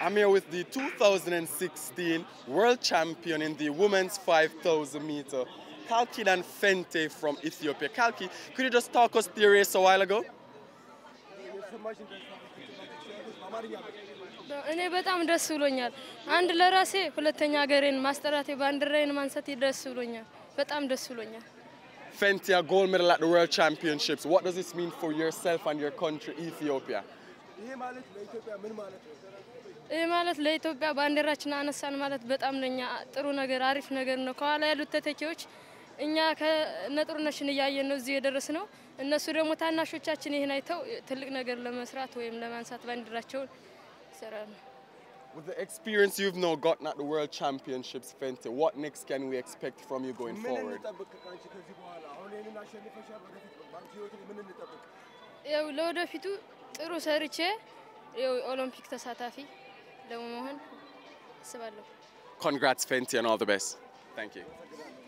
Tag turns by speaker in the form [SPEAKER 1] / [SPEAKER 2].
[SPEAKER 1] I'm here with the 2016 world champion in the women's 5,000 meter, Kalkidan Fente from Ethiopia. Kalki, could you just talk us through the race a while ago?
[SPEAKER 2] እኔ በጣም ደስ ብሎኛል አንድ ለራሴ ሁለተኛ ሀገሬን ማስተራቴ ባንዲራዬን ማንሳት ደስ ብሎኛል በጣም ደስ ብሎኛል
[SPEAKER 1] Fente, a gold medal at the World Championships. What does this mean for yourself and your country, Ethiopia?
[SPEAKER 2] ይሄ ማለት ለኢትዮጵያ ባንዲራችን አነሳን ማለት በጣም ለኛ ጥሩ ነገር አሪፍ ነገር ነው ከኋላ ያሉት ተተኪዎች እኛ ከነጥሩነሽን ያያየን ነው እዚህ የደረስነው እነሱ ደግሞ ታናሾቻችን ይሄን አይተው ትልቅ ነገር ለመስራት ወይም ለማንሳት ባንዲራቸውን ይሰራሉ
[SPEAKER 1] With the experience you've now gotten at the World Championships, Fente, what next can we expect from you going forward?
[SPEAKER 2] ያው ለወደፊቱ ጥሩ ሰርቼ ያው ኦሎምፒክ ተሳታፊ ለመሆን አስባለሁ
[SPEAKER 1] Congrats, Fente, and all the best. Thank you.